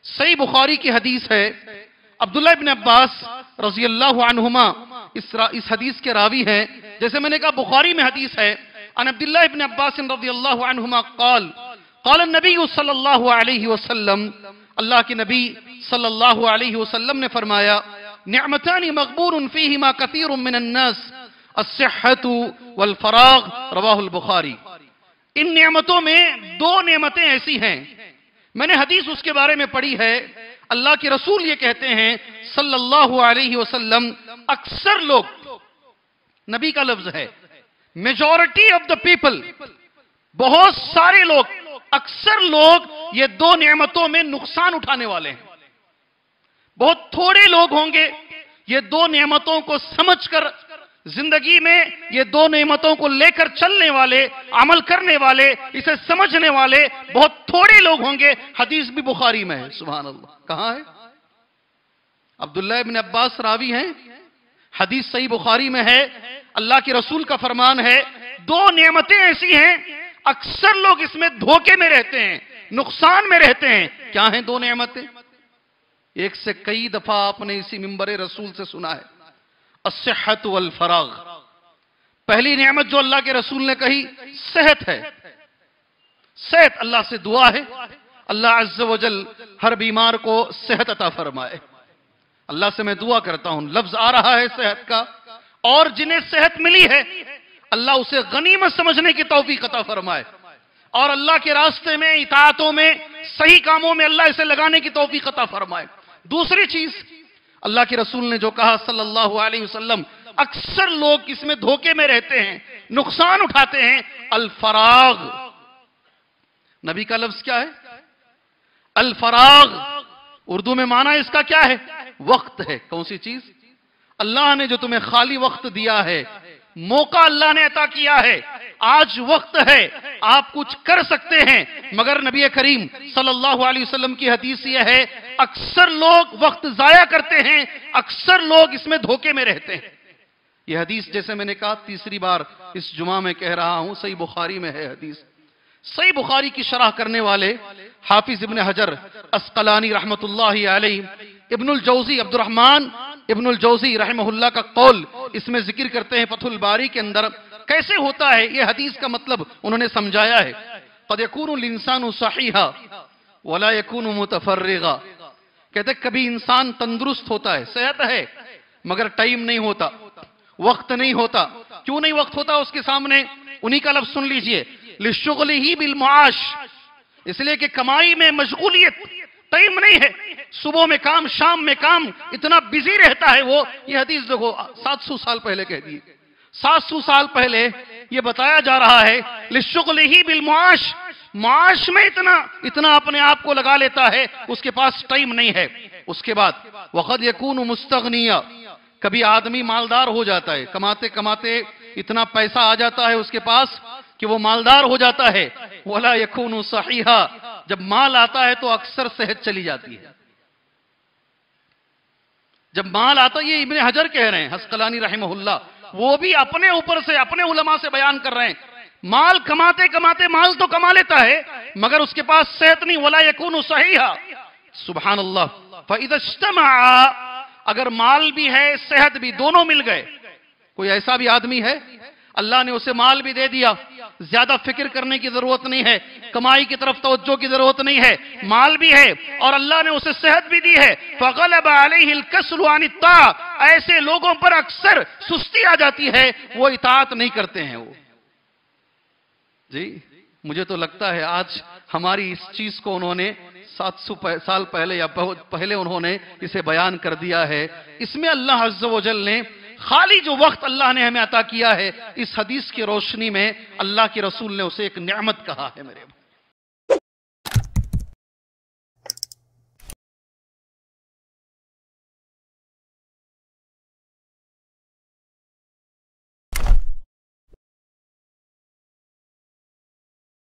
صحیح بخاری کی حدیث ہے، عبداللہ ابن عباس رضی اللہ عنہما اس حدیث کے راوی ہیں. جیسے میں نے کہا بخاری میں حدیث ہے، عن عبداللہ ابن عباس رضی اللہ عنہما قال قال النبی صلی اللہ علیہ وسلم، اللہ کے نبی صلی اللہ علیہ وسلم نے فرمایا، نعمتان مغبون فیہما کثیر من الناس، الصحت والفراغ، رواہ البخاری. ان نعمتوں میں دو نعمتیں ایسی ہیں، میں نے حدیث اس کے بارے میں پڑھی ہے. اللہ کے رسول یہ کہتے ہیں صلی اللہ علیہ وسلم، اکثر لوگ، نبی کا لفظ ہے، میجورٹی آف دا پیپل، بہت سارے لوگ، اکثر لوگ یہ دو نعمتوں میں نقصان اٹھانے والے ہیں. بہت تھوڑے لوگ ہوں گے یہ دو نعمتوں کو سمجھ کر زندگی میں یہ دو نعمتوں کو لے کر چلنے والے، عمل کرنے والے، اسے سمجھنے والے بہت تھوڑے لوگ ہوں گے. حدیث بھی بخاری میں ہے. سبحان اللہ. کہاں ہے؟ عبداللہ ابن عباس راوی ہیں، حدیث صحیح بخاری میں ہے. اللہ کے رسول کا فرمان ہے، دو نعمتیں ایسی ہیں اکثر لوگ اس میں دھوکے میں رہتے ہیں، نقصان میں رہتے ہیں. کیا ہیں دو نعمتیں؟ ایک سے کئی دفعہ آپ نے اسی منبر رسول سے سنا ہے، الصحت والفراغ. پہلی نعمت جو اللہ کے رسول نے کہی صحت ہے. صحت، اللہ سے دعا ہے اللہ عز و جل ہر بیمار کو صحت عطا فرمائے. اللہ سے میں دعا کرتا ہوں، لفظ آ رہا ہے صحت کا، اور جنہیں صحت ملی ہے اللہ اسے غنیمت سمجھنے کی توفیق عطا فرمائے، اور اللہ کے راستے میں، اطاعتوں میں، صحیح کاموں میں اللہ اسے لگانے کی توفیق عطا فرمائے. دوسری چیز اللہ کے رسول نے جو کہا صلی اللہ علیہ وسلم، اکثر لوگ اس میں دھوکے میں رہتے ہیں، نقصان اٹھاتے ہیں، الفراغ. نبی کا لفظ کیا ہے؟ الفراغ. اردو میں معنی اس کا کیا ہے؟ وقت ہے. کون سی چیز؟ اللہ نے جو تمہیں خالی وقت دیا ہے، موقع اللہ نے عطا کیا ہے، آج وقت ہے، آپ کچھ کر سکتے ہیں. مگر نبی کریم صلی اللہ علیہ وسلم کی حدیث یہ ہے، اکثر لوگ وقت ضائع کرتے ہیں، اکثر لوگ اس میں دھوکے میں رہتے ہیں. یہ حدیث جیسے میں نے کہا تیسری بار اس جمعہ میں کہہ رہا ہوں، صحیح بخاری میں ہے حدیث. صحیح بخاری کی شرح کرنے والے حافظ ابن حجر اسقلانی رحمت اللہ علیہ، ابن الجوزی، عبد الرحمن ابن الجوزی رحمہ اللہ کا قول اس میں ذکر کرتے ہیں فتح الباری کے اندر. کیسے ہوتا ہے یہ حدیث کا مطلب انہوں نے سمجھایا ہے. قد یکون الانسان صحیحا ولا یکون متفرغا. کہتے کبھی انسان تندرست ہوتا ہے، صحت ہے، مگر ٹائم نہیں ہوتا، وقت نہیں ہوتا. کیوں نہیں وقت ہوتا اس کے سامنے؟ انہی کا لفظ سن لیجئے، لِشُغْلِهِ بِالْمُعَاش، اس لیے کہ کمائی میں مشغولیت، ٹائم نہیں ہے. صبح میں کام، شام میں کام، اتنا بزی رہتا ہے وہ. یہ حدیث دیکھو 700 سال پہلے کہہ دی، 700 سال پہلے یہ بتایا جا رہا ہے لِشُغْلِهِ بِالْمُعَاش. معاش میں اتنا اپنے آپ کو لگا لیتا ہے، اس کے پاس ٹائم نہیں ہے. اس کے بعد وَقَدْ يَكُونُ مُسْتَغْنِيًا، کبھی آدمی مالدار ہو جاتا ہے، کماتے کماتے اتنا پیسہ آ جاتا ہے اس کے پاس کہ وہ مالدار ہو جاتا ہے. وَلَا يَكُونُ صَحِيحًا، جب مال آتا ہے تو اکثر صحت چلی جاتی ہے. جب مال آتا ہے، یہ ابن حجر کہہ رہے ہیں اسقلانی رحمہ اللہ، وہ بھی اپنے اوپر سے، اپنے علماء سے بیان کر رہے ہیں. مال کماتے کماتے مال تو کما لیتا ہے مگر اس کے پاس صحت نہیں. وَلَا يَكُونُ صَحِيحًا. سبحان اللہ. فَإِذَا اجْتَمَعَا، اگر مال بھی ہے صحت بھی، دونوں مل گئے. کوئی ایسا بھی آدمی ہے اللہ نے اسے مال بھی دے دیا، زیادہ فکر کرنے کی ضرورت نہیں ہے، کمائی کی طرف توجہ کی ضرورت نہیں ہے، مال بھی ہے اور اللہ نے اسے صحت بھی دی ہے. فَغَلَبَ عَلَيْهِ الْكَسْلُ عَنِ الطَّاعَةِ، ایسے لوگوں پر اکثر سستی آ جاتی ہے، وہ اطاعت نہیں کرتے ہیں. وہ جی مجھے تو لگتا ہے آج ہماری اس چیز کو انہوں نے 700 سال پہلے یا پہلے انہوں نے اسے بیان کر دیا ہے. اس میں اللہ عز و جل نے خالی جو وقت اللہ نے ہمیں عطا کیا ہے، اس حدیث کی روشنی میں اللہ کے رسول نے اسے ایک نعمت کہا ہے میرے